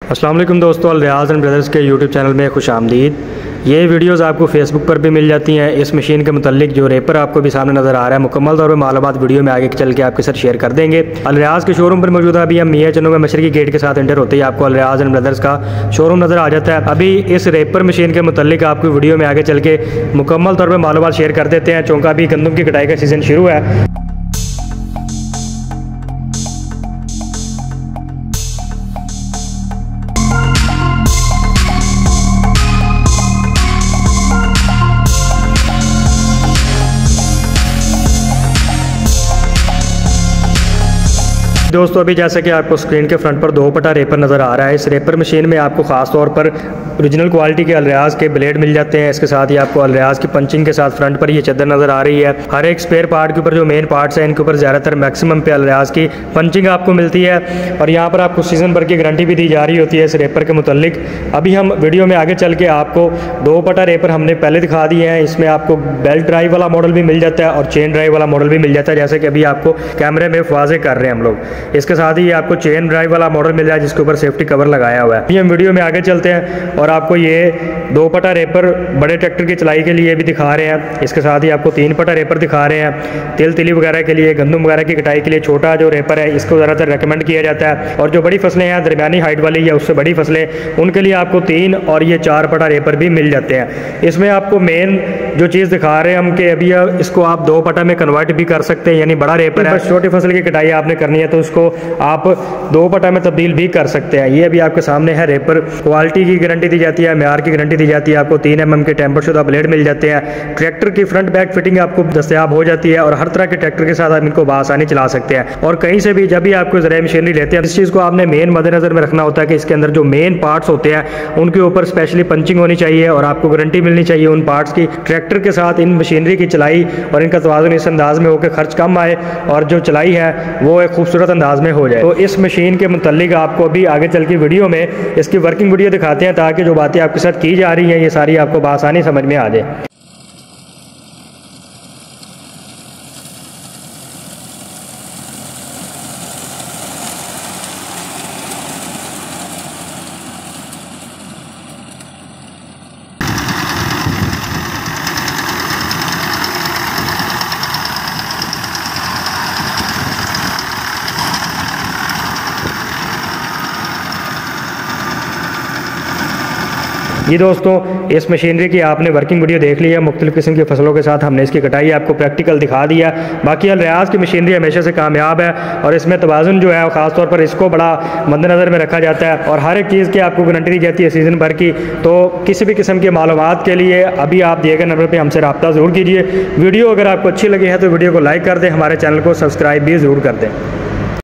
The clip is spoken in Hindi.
अस्सलाम वालेकुम दोस्तों, अलरियाज़ एंड ब्रदर्स के यूट्यूब चैनल में खुश आमदीद। ये वीडियोस आपको फेसबुक पर भी मिल जाती हैं। इस मशीन के मुतालिक जो रेपर आपको भी सामने नज़र आ रहा है, मुकम्मल तौर पर मालूमात वीडियो में आगे चल के आपके साथ शेयर कर देंगे। अलरियाज़ के शोरूम पर मौजूद है। अभी हम मियां चन्नू में मशरकी गेट के साथ एंटर होते ही आपको अलरियाज़ एंड ब्रदर्स का शोरूम नज़र आ जाता है। अभी इस रेपर मशीन के मुतालिक आपको वीडियो में आगे चल के मुकम्मल तौर पर मालूमात शेयर कर देते हैं, चूँकि अभी गंदम की कटाई का सीज़न शुरू है। दोस्तों अभी जैसे कि आपको स्क्रीन के फ्रंट पर 2 पटा रेपर नज़र आ रहा है। इस रेपर मशीन में आपको ख़ास तौर पर ओरिजिनल क्वालिटी के अलरियाज़ के ब्लेड मिल जाते हैं। इसके साथ ही आपको अलरियाज़ की पंचिंग के साथ फ्रंट पर ये चद्दर नज़र आ रही है। हर एक स्पेयर पार्ट के ऊपर जो मेन पार्ट्स हैं इनके ऊपर ज़्यादातर मैक्सिमम पे अलरियाज़ की पंचिंग आपको मिलती है और यहाँ पर आपको सीज़न भर की गारंटी भी दी जा रही होती है इस रेपर के मुतालिक। अभी हम वीडियो में आगे चल के आपको 2 पटा रेपर हमने पहले दिखा दिए हैं। इसमें आपको बेल्ट ड्राइव वाला मॉडल भी मिल जाता है और चेन ड्राइव वाला मॉडल भी मिल जाता है, जैसे कि अभी आपको कैमरे में वाज़े कर रहे हैं हम लोग। इसके साथ ही आपको चेन ड्राइव वाला मॉडल मिल रहा है जिसके ऊपर सेफ्टी कवर लगाया हुआ है। अभी हम वीडियो में आगे चलते हैं और आपको ये 2 पटा रेपर बड़े ट्रैक्टर की चलाई के लिए भी दिखा रहे हैं। इसके साथ ही आपको 3 पटा रेपर दिखा रहे हैं। तिल तिली वगैरह के लिए, गंदम वगैरह की कटाई के लिए छोटा जो रेपर है इसको ज़्यादातर रेकमेंड किया जाता है। और जो बड़ी फसलें हैं दरमियानी हाइट वाली या उससे बड़ी फसलें, उनके लिए आपको 3 और ये 4 पटा रेपर भी मिल जाते हैं। इसमें आपको मेन जो चीज़ दिखा रहे हैं हम कि अभी इसको आप 2 पटा में कन्वर्ट भी कर सकते हैं, यानी बड़ा रेपर है, छोटी फसल की कटाई आपने करनी है तो उसको आप 2 पटा में तब्दील भी कर सकते हैं। ये अभी आपके सामने है रेपर। क्वालिटी की गारंटी दी जाती है, म्यार की गारंटी दी जाती है। आपको 3 mm के टेम्पर शुदा ब्लेड मिल जाते हैं। ट्रैक्टर की फ्रंट बैक फिटिंग आपको दस्तयाब हो जाती है और हर तरह के ट्रैक्टर के साथ आप इनको बआसानी चला सकते हैं। और कहीं से भी जब भी आपको ज़राई मशीनरी लेते हैं इस चीज़ को आपने मेन मद्देनजर में रखना होता है कि इसके अंदर जो मेन पार्ट्स होते हैं उनके ऊपर स्पेशली पंचिंग होनी चाहिए और आपको गारंटी मिलनी चाहिए उन पार्ट्स की। ट्रैक्टर के साथ इन मशीनरी की चलाई और इनका तवाज़ुन इस अंदाज में हो कि खर्च कम आए और जो चलाई है वो एक खूबसूरत अंदाज में हो जाए। तो इस मशीन के मुतालिक आपको अभी आगे चल के वीडियो में इसकी वर्किंग वीडियो दिखाते हैं ताकि जो बातें आपके साथ की जा रही हैं ये सारी आपको आसानी समझ में आ जाए। ये दोस्तों इस मशीनरी की आपने वर्किंग वीडियो देख ली है। मुख्तलिफ किस्म की फसलों के साथ हमने इसकी कटाई आपको प्रैक्टिकल दिखा दिया। बाकी अलरियाज़ की मशीनरी हमेशा से कामयाब है और इसमें तवाज़ुन जो है ख़ास तौर पर इसको बड़ा मद्देनज़र में रखा जाता है और हर एक चीज़ की आपको गारंटी दी जाती है सीज़न भर की। तो किसी भी किस्म की मालूमात के लिए अभी आप दिए गए नंबर पर हमसे रब्ता ज़रूर कीजिए। वीडियो अगर आपको अच्छी लगी है तो वीडियो को लाइक कर दें, हमारे चैनल को सब्सक्राइब भी ज़रूर कर दें।